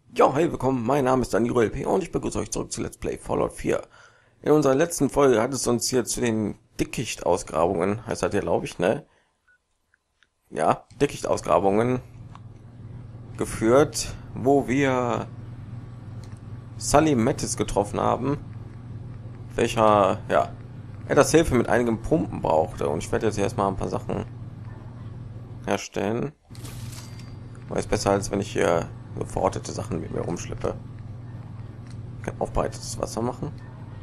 Ja, hey, willkommen, mein Name ist Danilo LP und ich begrüße euch zurück zu Let's Play Fallout 4. In unserer letzten Folge hat es uns hier zu den Dickicht-Ausgrabungen, heißt das ja, glaube ich, ne? Ja, Dickicht-Ausgrabungen geführt, wo wir Sully Mattis getroffen haben, welcher, ja, etwas Hilfe mit einigen Pumpen brauchte. Und ich werde jetzt erstmal ein paar Sachen herstellen. Weil es besser, als wenn ich hier so verortete Sachen mit mir rumschleppe. Ich kann aufbereitetes Wasser machen.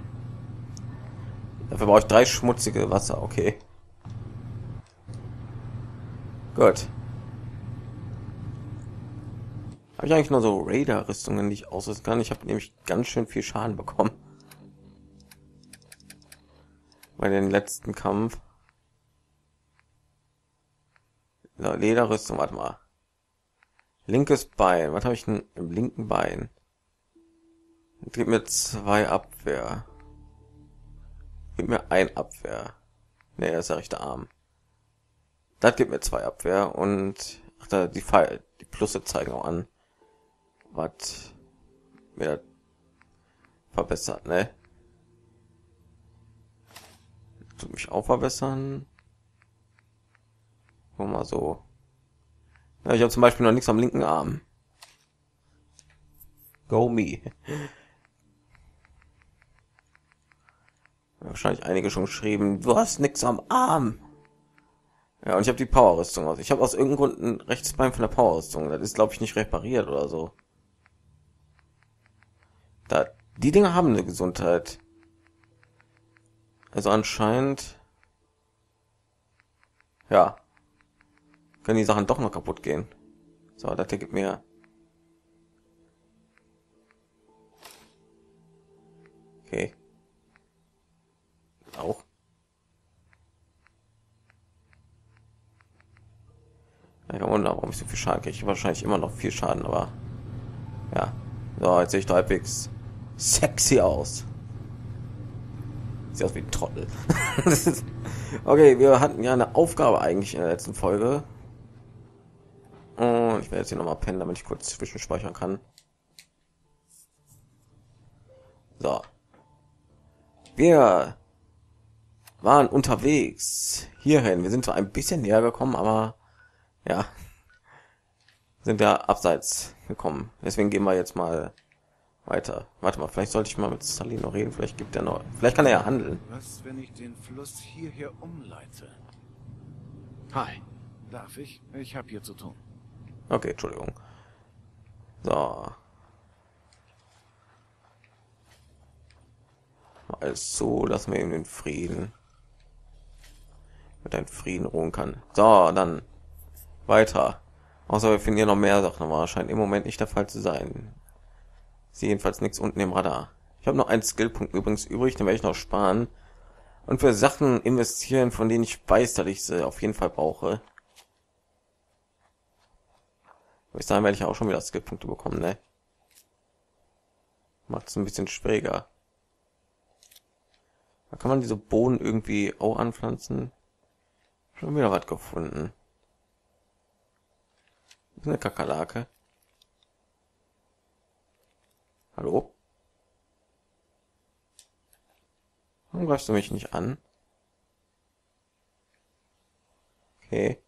Dafür brauche ich 3 schmutzige Wasser, okay. Gut. Habe ich eigentlich nur so Raider-Rüstungen, die ich ausrüsten kann? Ich habe nämlich ganz schön viel Schaden bekommen. Bei den letzten Kampf. So, Lederrüstung, warte mal. Linkes Bein. Was habe ich denn im linken Bein? Gib mir 2 Abwehr. Gib mir 1 Abwehr. Ne, das ist der rechte Arm. Das gibt mir 2 Abwehr und ach, da die Pfeil, die Plusse zeigen auch an, was mir verbessert, ne? Tut mich auch verbessern. Guck mal so. Ja, ich habe zum Beispiel noch nichts am linken Arm. Go me. Wahrscheinlich einige schon geschrieben, du hast nichts am Arm. Ja, und ich habe die Power-Rüstung aus. Ich habe aus irgendeinem Grund ein rechtes Bein von der Power-Rüstung. Das ist, glaube ich, nicht repariert oder so. Da, die Dinger haben eine Gesundheit. Also anscheinend, ja, können die Sachen doch noch kaputt gehen. So, das hier gibt mir okay. Auch. Ja, kein Wunder, warum ich so viel Schaden kriege. Ich wahrscheinlich immer noch viel Schaden, aber ja. So, jetzt sehe ich halbwegs sexy aus. Sieht aus wie ein Trottel. Okay, wir hatten ja eine Aufgabe eigentlich in der letzten Folge. Und ich werde jetzt hier noch mal pennen, damit ich kurz zwischenspeichern kann. So. Wir waren unterwegs hierhin. Wir sind zwar ein bisschen näher gekommen, aber ja, sind ja abseits gekommen. Deswegen gehen wir jetzt mal weiter. Warte mal, vielleicht sollte ich mal mit Sully noch reden. Vielleicht gibt er noch, vielleicht kann er ja handeln. Was, wenn ich den Fluss hierher umleite? Hi, darf ich? Ich habe hier zu tun. Okay, Entschuldigung. So. Alles so, lassen wir ihm den Frieden. Mit einem Frieden ruhen kann. So, dann weiter. Außer wir finden hier noch mehr Sachen, aber scheint im Moment nicht der Fall zu sein. Ich sehe jedenfalls nichts unten im Radar. Ich habe noch einen Skillpunkt übrigens übrig, den werde ich noch sparen. Und für Sachen investieren, von denen ich weiß, dass ich sie auf jeden Fall brauche. Bis dahin werde ich auch schon wieder Skillpunkte bekommen, ne? Macht es ein bisschen schwieriger. Da kann man diese Bohnen irgendwie auch anpflanzen. Schon wieder was gefunden. Das ist eine Kakerlake. Hallo? Warum greifst du mich nicht an? Okay.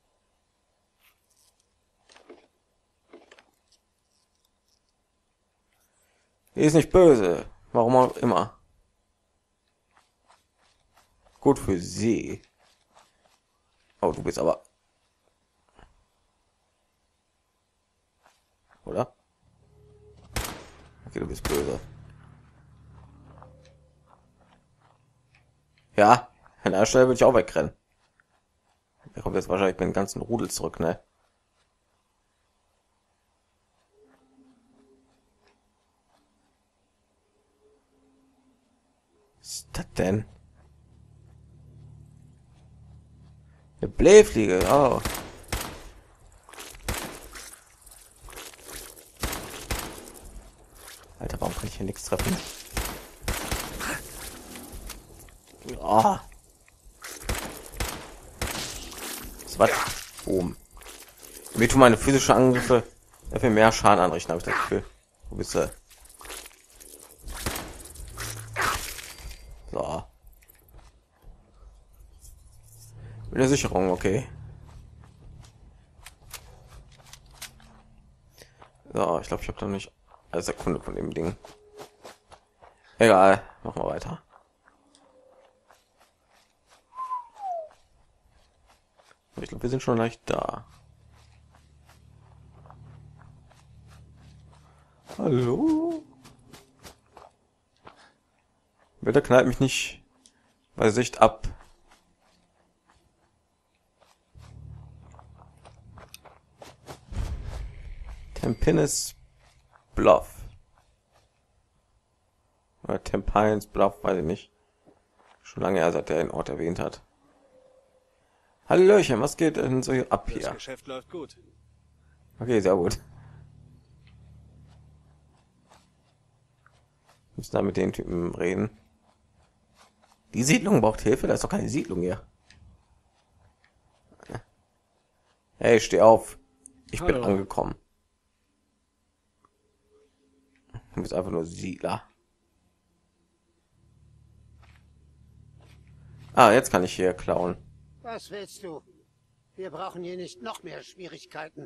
Die ist nicht böse. Warum auch immer. Gut für sie. Oh, du bist aber... Oder? Okay, du bist böse. Ja, an der Stelle würde ich auch wegrennen. Der kommt jetzt wahrscheinlich mit dem ganzen Rudel zurück, ne? Was ist das denn? Eine Blähfliege, oh. Alter, warum kann ich hier nichts treffen? Oh. Was? Boom. Mir tun meine physische Angriffe dafür mehr Schaden anrichten, habe ich das Gefühl. Wo bist du? So. Mit der Sicherung, okay. So, ich glaube, ich habe da nicht eine Sekunde von dem Ding. Egal, machen wir weiter. Ich glaube, wir sind schon leicht da. Hallo? Bitte knallt mich nicht bei Sicht ab. Tempines Bluff. Oder Tempines Bluff, weiß ich nicht. Schon lange her, seit er den Ort erwähnt hat. Hallöchen, was geht denn so hier ab hier? Das Geschäft läuft gut. Okay, sehr gut. Müssen da mit den Typen reden. Die Siedlung braucht Hilfe, da ist doch keine Siedlung hier. Hey, steh auf. Ich bin angekommen. Du bist einfach nur Siedler. Ah, jetzt kann ich hier klauen. Was willst du? Wir brauchen hier nicht noch mehr Schwierigkeiten.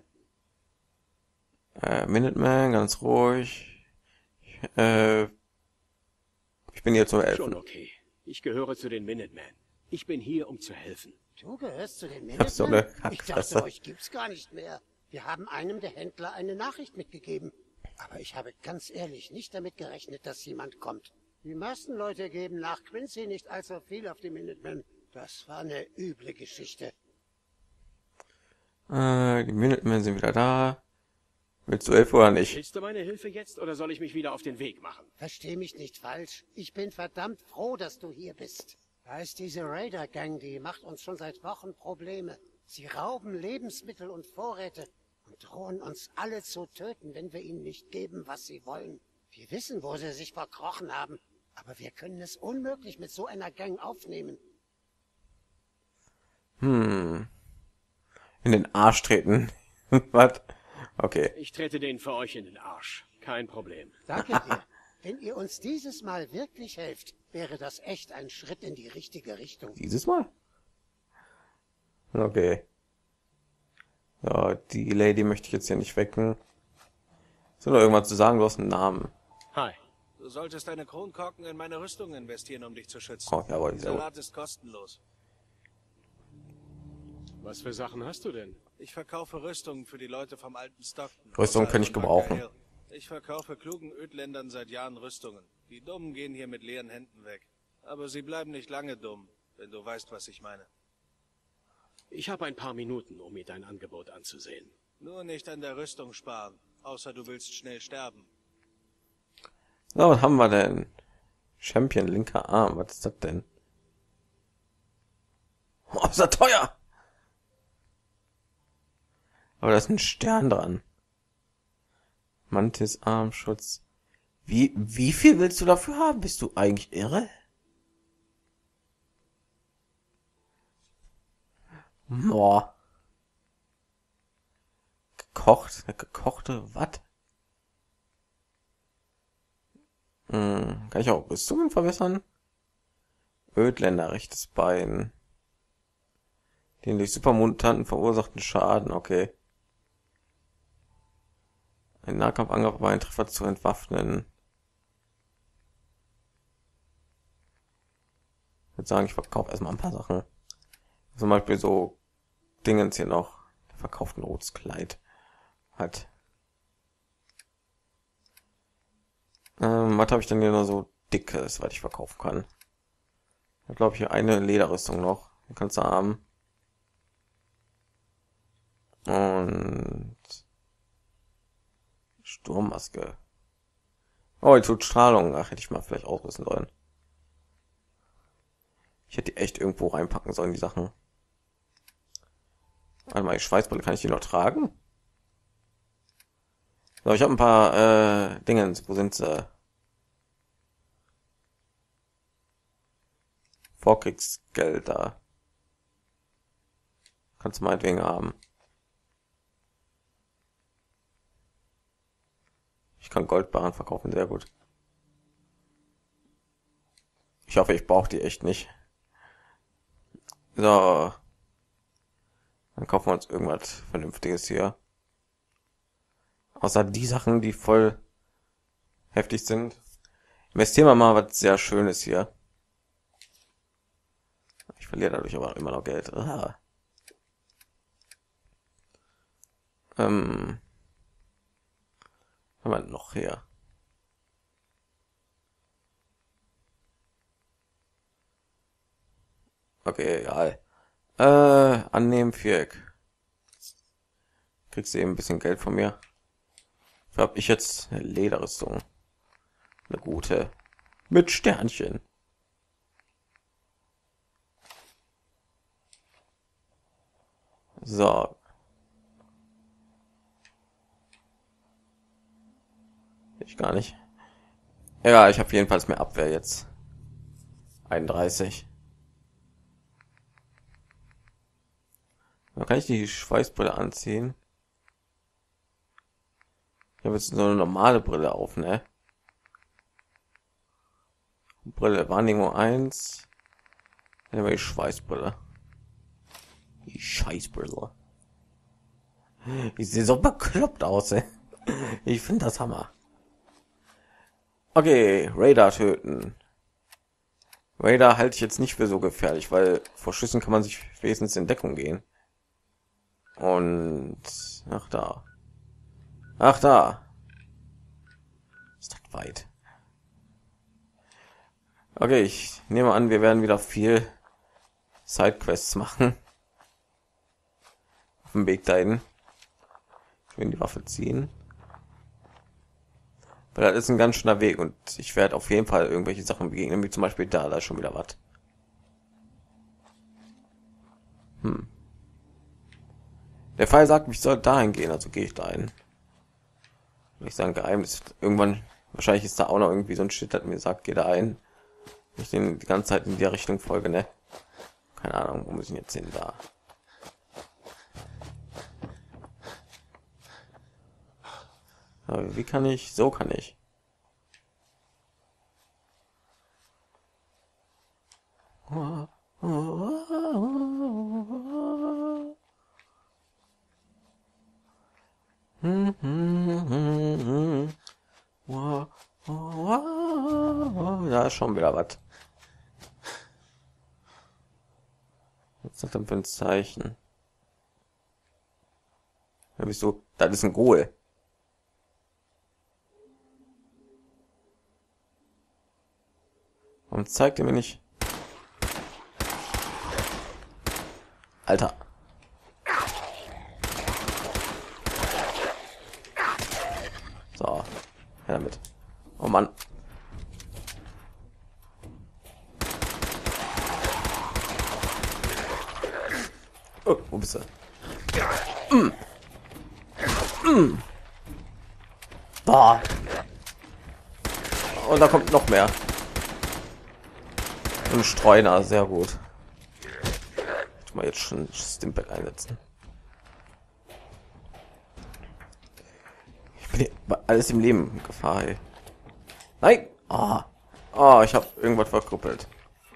Minuteman, ganz ruhig. Ich bin hier zum Helfen. Schon okay. Ich gehöre zu den Minutemen. Ich bin hier, um zu helfen. Du gehörst zu den hab so eine Minutemen? Ich Hackfresse. dachte, euch gibt's gar nicht mehr. Wir haben einem der Händler eine Nachricht mitgegeben. Aber ich habe ganz ehrlich nicht damit gerechnet, dass jemand kommt. Die meisten Leute geben nach Quincy nicht allzu viel auf die Minutemen. Das war eine üble Geschichte. Die Minutemen sind wieder da. Willst du helfen oder nicht? Willst du meine Hilfe jetzt oder soll ich mich wieder auf den Weg machen? Versteh mich nicht falsch. Ich bin verdammt froh, dass du hier bist. Da ist diese Raider-Gang, die macht uns schon seit Wochen Probleme. Sie rauben Lebensmittel und Vorräte und drohen uns alle zu töten, wenn wir ihnen nicht geben, was sie wollen. Wir wissen, wo sie sich verkrochen haben, aber wir können es unmöglich mit so einer Gang aufnehmen. In den Arsch treten. Was? Okay. Ich trete den für euch in den Arsch. Kein Problem. Danke dir. Wenn ihr uns dieses Mal wirklich helft, wäre das echt ein Schritt in die richtige Richtung. Dieses Mal? Okay. Ja, die Lady möchte ich jetzt ja nicht wecken. Ist noch irgendwas zu sagen? Du hast einen Namen. Hi. Du solltest deine Kronkorken in meine Rüstung investieren, um dich zu schützen. Oh, jawohl, Dieser jawohl. Rat ist kostenlos. Was für Sachen hast du denn? Ich verkaufe Rüstungen für die Leute vom alten Stockton. Rüstung kann ich gebrauchen. Ich verkaufe klugen Ödländern seit Jahren Rüstungen. Die Dummen gehen hier mit leeren Händen weg. Aber sie bleiben nicht lange dumm, wenn du weißt, was ich meine. Ich habe ein paar Minuten, um mir dein Angebot anzusehen. Nur nicht an der Rüstung sparen, außer du willst schnell sterben. So, was haben wir denn? Champion, linker Arm. Was ist das denn? Oh, ist das teuer! Aber da ist ein Stern dran. Mantis Armschutz. Wie viel willst du dafür haben? Bist du eigentlich irre? Boah. Gekochte, was? Kann ich auch Rüstungen verbessern? Ödländer, rechtes Bein. Den durch Supermutanten verursachten Schaden, okay. Ein Nahkampfangriff bei einem Treffer zu entwaffnen. Ich würde sagen, ich verkaufe erstmal ein paar Sachen. Zum Beispiel so Dingens hier noch. Der verkauft ein rotes Kleid. Hat. Was habe ich denn hier noch so dickes, was ich verkaufen kann? Ich glaube, hier eine Lederrüstung noch. Die kannst du haben. Und Sturmmaske. Oh, die tut Strahlung. Ach, hätte ich mal vielleicht ausrüsten sollen. Ich hätte die echt irgendwo reinpacken sollen, die Sachen. Warte mal, die Schweißbrille, kann ich die noch tragen? So, ich habe ein paar Dingens. Wo sind sie? Vorkriegsgelder. Kannst du meinetwegen haben. Ich kann Goldbarren verkaufen, sehr gut. Ich hoffe, ich brauche die echt nicht. So. Dann kaufen wir uns irgendwas Vernünftiges hier. Außer die Sachen, die voll heftig sind. Investieren wir mal was sehr Schönes hier. Ich verliere dadurch aber immer noch Geld. Haben wir noch her? Okay, egal. Annehmen Viereck. Kriegst du eben ein bisschen Geld von mir. Habe ich jetzt eine Lederrüstung? Eine gute. Mit Sternchen. So. Ich gar nicht. Ja, ich habe jedenfalls mehr Abwehr jetzt. 31. Da kann ich die Schweißbrille anziehen. Ich habe jetzt so eine normale Brille auf, ne? Brille, Wahrnehmung 1. Dann haben wir die Schweißbrille. Die Scheißbrille. Ich sehe so bekloppt aus, ey. Ich finde das Hammer. Okay, Raider töten. Raider halte ich jetzt nicht für so gefährlich, weil vor Schüssen kann man sich wenigstens in Deckung gehen. Und ach da. Ach da. Ist das weit. Okay, ich nehme an, wir werden wieder viel Sidequests machen. Auf dem Weg dahin. Ich will die Waffe ziehen. Weil das ist ein ganz schöner Weg und ich werde auf jeden Fall irgendwelche Sachen begegnen, wie zum Beispiel da ist schon wieder was. Der Fall sagt, ich soll dahin gehen, also gehe ich dahin. Will ich sagen, Geheimnis. Irgendwann, wahrscheinlich ist da auch noch irgendwie so ein Shit, das mir sagt, geh da ein. Ich den die ganze Zeit in der Richtung folge, ne? Keine Ahnung, wo muss ich jetzt hin da? Aber wie kann ich? So kann ich. Da ist schon wieder was. Was ist das denn für ein Zeichen? Ja, bist du? Das ist ein Ghoul. Warum zeigt er mir nicht? Alter. So. Ja, damit. Oh Mann. Oh, wo bist du? Boah. Und da kommt noch mehr. Ein Streuner, sehr gut. Ich mal jetzt schon Stimpack einsetzen. Ich bin hier alles im Leben in Gefahr. Ey. Nein! Ich habe irgendwas verkrüppelt.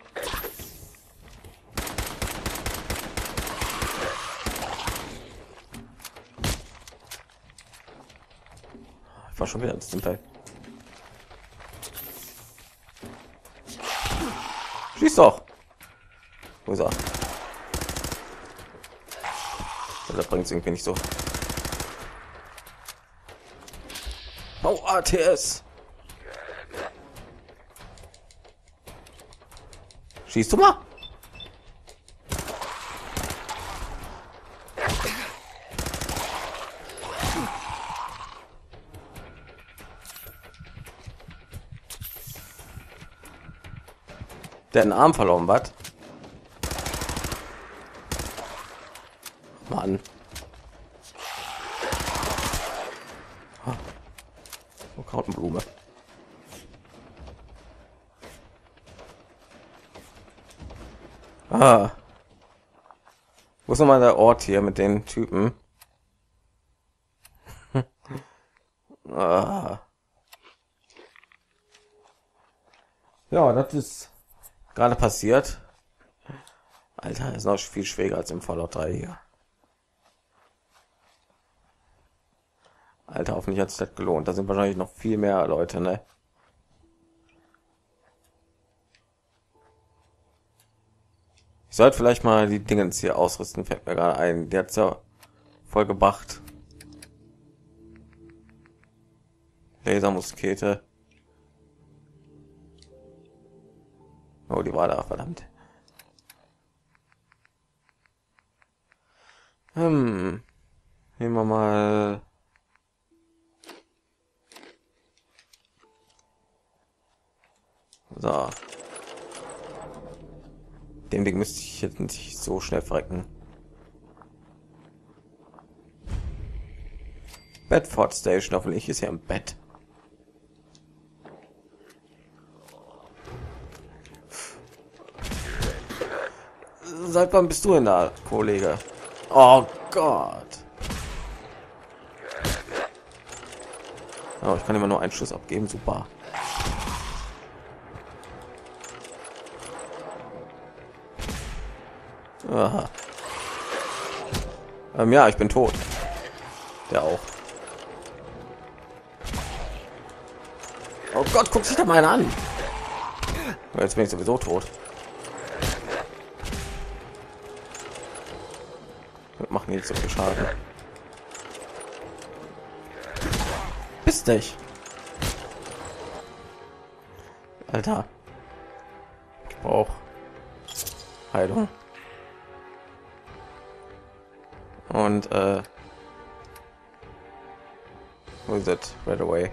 Ich war schon wieder ein Stimpack. Schieß doch! Wo ist er? Das bringt es irgendwie nicht so. Oh, ATS! Schießt du mal? Der hat einen Arm verloren, was? Mann. Oh, Krautenblume. Wo ist noch mal der Ort hier mit den Typen? Ja, das ist gerade passiert. Alter, ist noch viel schwieriger als im Fallout 3 hier. Alter, hoffentlich hat sich das gelohnt. Da sind wahrscheinlich noch viel mehr Leute, ne? Ich sollte vielleicht mal die Dingens hier ausrüsten, fällt mir gerade ein. Der hat's ja voll gebracht. Lasermuskete. Oh, die war da, verdammt. Nehmen wir mal. So. Dem Ding müsste ich jetzt nicht so schnell verrecken. Bedford Station, hoffentlich ist ja im Bett. Seit wann bist du denn da, Kollege? Oh Gott. Oh, ich kann immer nur einen Schuss abgeben, super. Aha. Ja, ich bin tot. Der auch. Oh Gott, guck sich da mal einer an. Jetzt bin ich sowieso tot. Wir machen jetzt so viel Schaden. Bist dich. Alter. Ich brauche Heilung. Und wo ist it? Right away.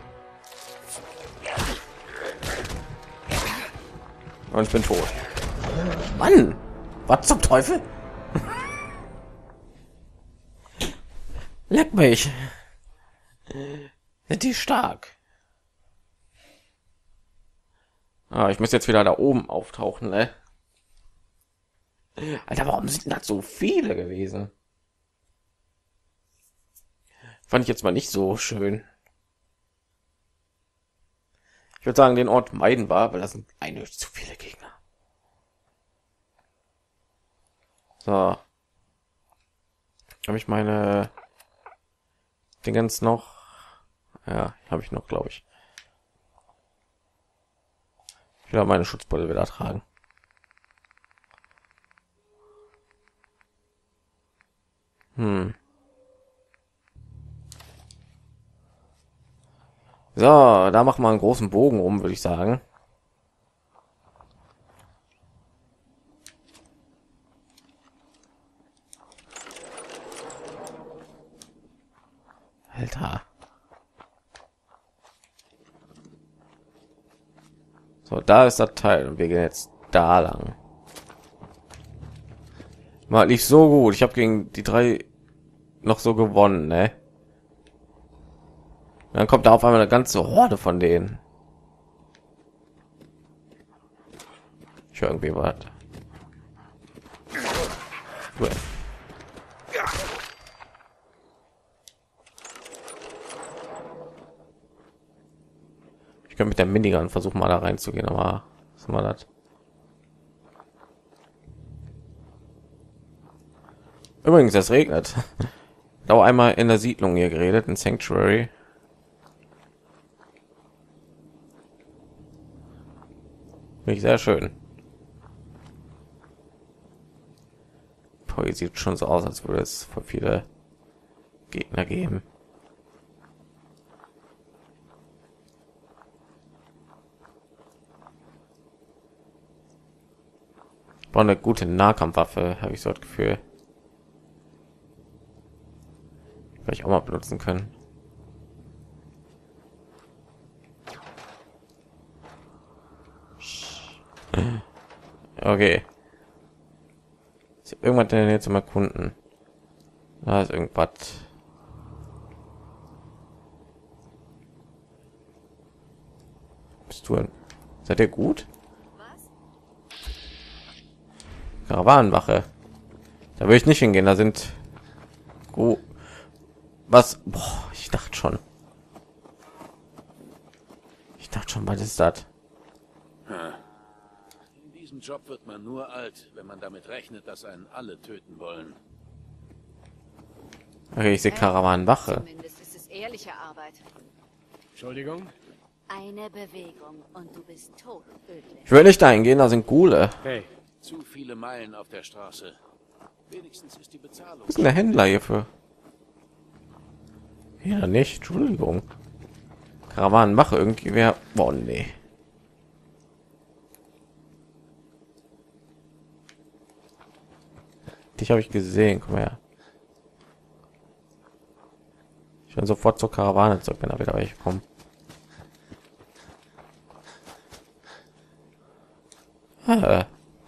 Und ich bin tot. Mann! Was zum Teufel? Leck mich! Sind die stark? Ah, ich muss jetzt wieder da oben auftauchen, ne? Alter, warum sind das so viele gewesen? Fand ich jetzt mal nicht so schön. Ich würde sagen, den Ort meiden war, weil das sind eindeutig zu viele Gegner. So. Habe ich meine Dingens noch? Ja, habe ich noch, glaube ich. Ich will meine Schutzbrille wieder tragen. So, da machen wir einen großen Bogen um, würde ich sagen. Alter. So, da ist das Teil und wir gehen jetzt da lang. Mal lief so gut. Ich habe gegen die 3 noch so gewonnen, ne? Dann kommt da auf einmal eine ganze Horde von denen. Ich höre irgendwie was. Ich kann mit der Minigun versuchen mal da reinzugehen, aber was ist mal das? Übrigens, es regnet. Da einmal in der Siedlung hier geredet, in Sanctuary. Finde ich sehr schön. Boah, sieht schon so aus, als würde es voll viele Gegner geben. War eine gute Nahkampfwaffe, habe ich so das Gefühl. Werde ich auch mal benutzen können. Okay. Ist irgendwas denn jetzt im Erkunden? Da ist irgendwas. Bist du? Seid ihr gut? Karawanenwache. Da will ich nicht hingehen. Da sind. Was? Boah, ich dachte schon. Was ist das? Job wird man nur alt, wenn man damit rechnet, dass einen alle töten wollen. Okay, ich sehe Karawanenwache. Zumindest ist es ehrliche Arbeit. Entschuldigung? Eine Bewegung und du bist tot, Ödle. Ich will nicht dahin gehen, da sind Gule. Hey, Zu viele Meilen auf der Straße. Wenigstens ist die Bezahlung. Was ist denn der Händler hierfür? Ja, nicht. Entschuldigung. Karawanenwache irgendwie wäre... Boah, nee. Dich habe ich gesehen. Komm her. Ich bin sofort zur Karawane zurück, wenn er wieder welche kommen. Ah.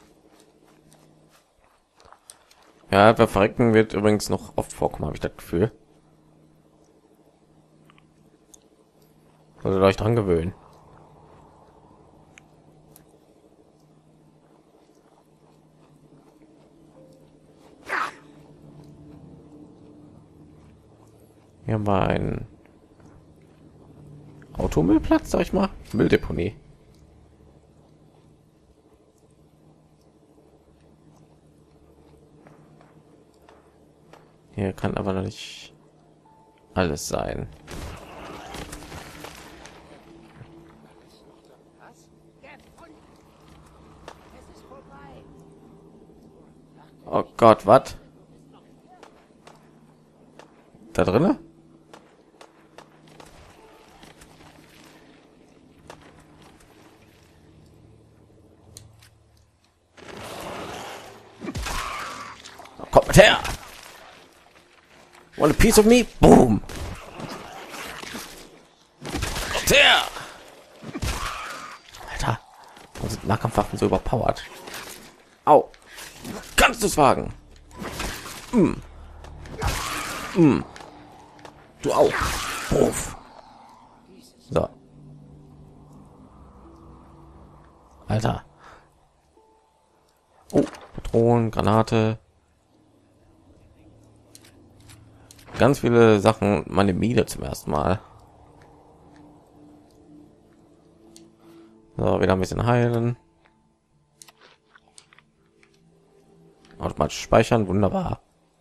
Ja, bei Verrecken wird übrigens noch oft vorkommen, habe ich das Gefühl. Solltet ihr euch dran gewöhnen. Hier haben wir einen Automüllplatz, sag ich mal. Mülldeponie. Hier kann aber noch nicht alles sein. Oh Gott, was? Da drinne? Kommt mit her! Want a piece of me? Boom! Kommt her! Alter, warum sind Nahkampfwaffen so überpowered? Au! Kannst du es wagen? Du auch. Puff. So. Alter. Oh, Patronen, Granate. Ganz viele Sachen. Meine Mine zum ersten Mal. So, wieder ein bisschen heilen. Automatisch speichern, wunderbar.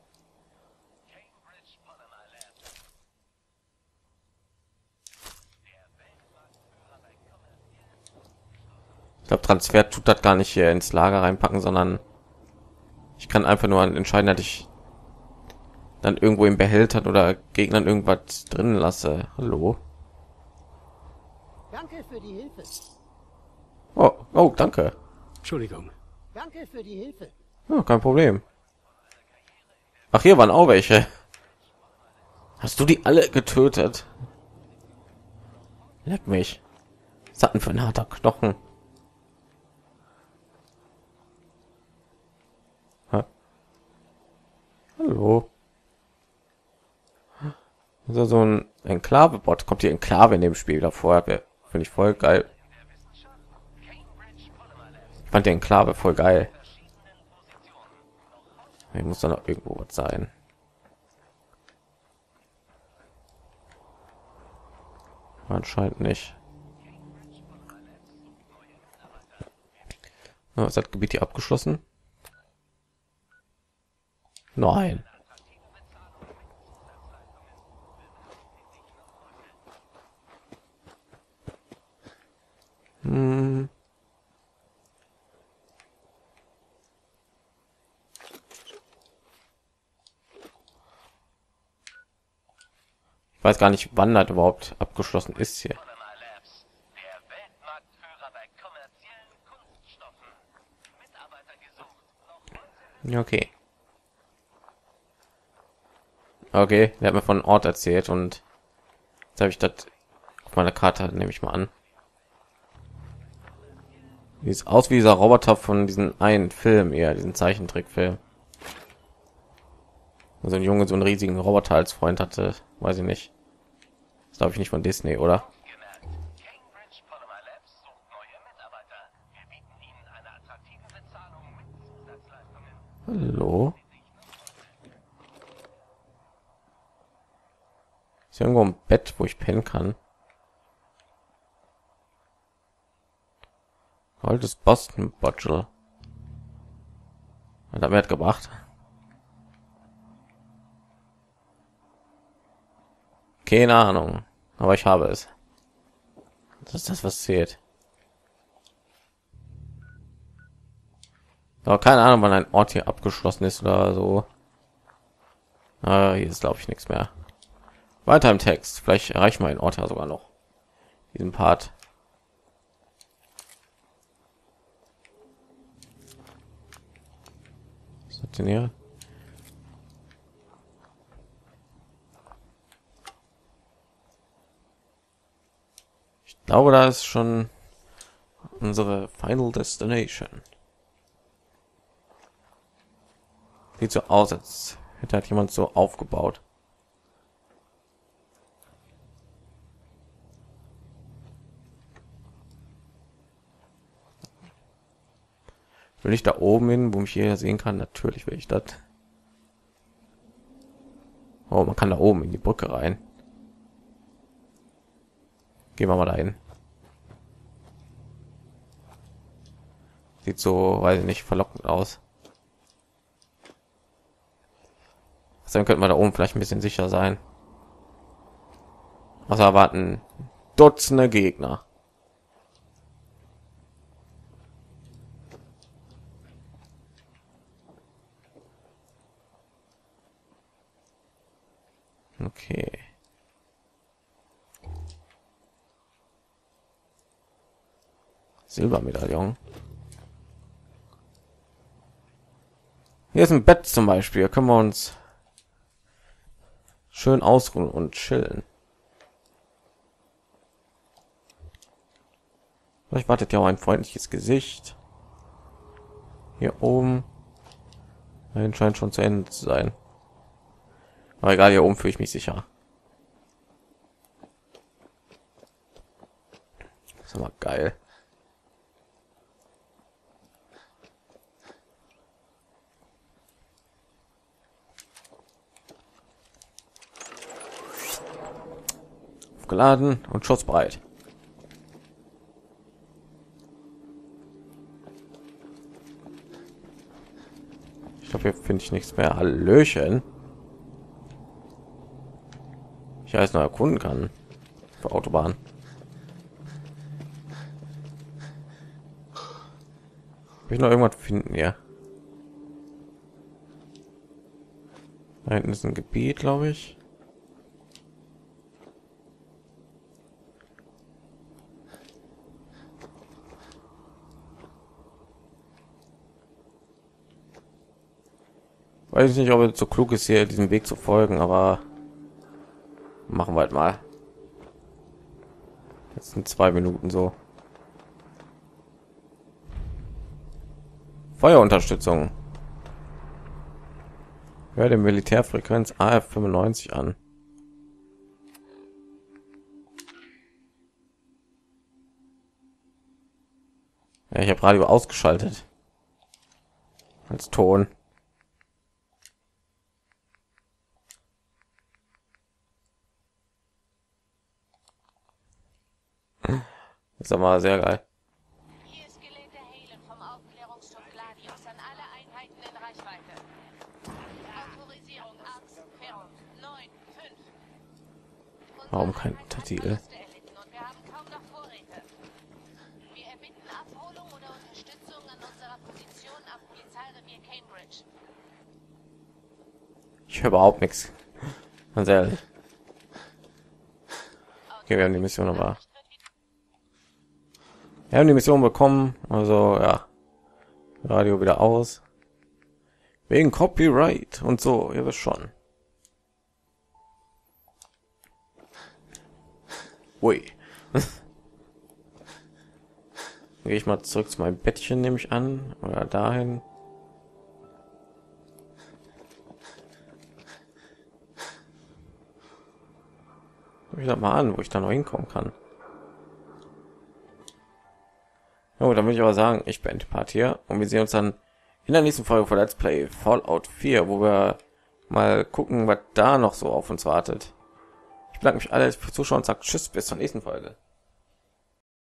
Ich glaube, Transfer tut das gar nicht hier ins Lager reinpacken, sondern ich kann einfach nur entscheiden, dass ich dann irgendwo im Behälter oder Gegnern irgendwas drin lasse. Hallo. Danke für die Hilfe. Oh, oh, danke. Entschuldigung. Danke für die Hilfe. Ja, kein Problem. Ach, hier waren auch welche. Hast du die alle getötet? Leck mich. Was hat denn für ein harter Knochen? Hallo. So ein Enklave-Bot. Kommt die Enklave in dem Spiel wieder vor? Finde ich voll geil. Ich fand den Enklave voll geil. Hier muss da noch irgendwo was sein. Anscheinend nicht. Oh, ist das Gebiet hier abgeschlossen? Nein. Hm. Ich weiß gar nicht, wann das überhaupt abgeschlossen ist hier. Okay. Okay, der hat mir von Ort erzählt und jetzt habe ich das auf meiner Karte, nehme ich mal an. Sieht aus wie dieser Roboter von diesem einen Film, eher diesen Zeichentrickfilm. Also ein Junge so einen riesigen Roboter als Freund hatte, weiß ich nicht. Das glaube ich nicht von Disney, oder? Hallo? Ist hier irgendwo ein Bett, wo ich pennen kann? Altes Boston Bottle. Hat Wert gebracht. Keine Ahnung, aber ich habe es. Das ist das, was zählt. Aber keine Ahnung, wann ein Ort hier abgeschlossen ist oder so. Hier ist, glaube ich, nichts mehr. Weiter im Text. Vielleicht erreichen wir einen Ort ja sogar noch. Diesen Part. Was hat denn hier? Ich glaube, da ist schon unsere Final Destination. Sieht so aus, als hätte halt jemand so aufgebaut. Will ich da oben hin, wo mich hier sehen kann? Natürlich will ich das. Oh, man kann da oben in die Brücke rein. Gehen wir mal dahin. Sieht so, weiß ich nicht, verlockend aus. Dann könnte man da oben vielleicht ein bisschen sicher sein. Also erwarten Dutzende Gegner. Okay. Silbermedaillon. Hier ist ein Bett zum Beispiel. Hier können wir uns schön ausruhen und chillen. Vielleicht wartet ja auch ein freundliches Gesicht. Hier oben. Nein, scheint schon zu Ende zu sein. Aber egal, hier oben fühle ich mich sicher. Das ist mal geil. Geladen und schussbereit. Ich glaube, hier finde ich nichts mehr. Hallöchen. Ich alles noch erkunden kann. Für Autobahn. Will ich noch irgendwas finden hier? Da hinten ist ein Gebiet, glaube ich. Weiß ich nicht, ob es so klug ist, hier diesen Weg zu folgen, aber machen wir halt mal. Jetzt sind 2 Minuten so. Feuerunterstützung. Hör die Militärfrequenz AF95 an. Ja, ich habe Radio ausgeschaltet. Als Ton. Das ist aber sehr geil. Hier ist Gelände Halen vom Aufklärungsturm Gladius an alle Einheiten in Reichweite. Autorisierung Axt Ferro 9-5. Warum kein Titel? Und wir haben kaum noch Vorräte. Wir erbitten Abholung oder Unterstützung an unserer Position am Polizeirevier Cambridge. Ich höre überhaupt nichts. Ganz ehrlich. Okay, wir haben die Mission aber. Wir haben die Mission bekommen, also ja. Radio wieder aus. Wegen Copyright und so, ihr wisst schon. Ui. Gehe ich mal zurück zu meinem Bettchen, nehme ich an, oder dahin. Ich sag mal an, wo ich da noch hinkommen kann. Ja, dann würde ich aber sagen, ich beende die Part hier und wir sehen uns dann in der nächsten Folge von Let's Play Fallout 4, wo wir mal gucken, was da noch so auf uns wartet. Ich bedanke mich alle fürs Zuschauen und sage Tschüss, bis zur nächsten Folge.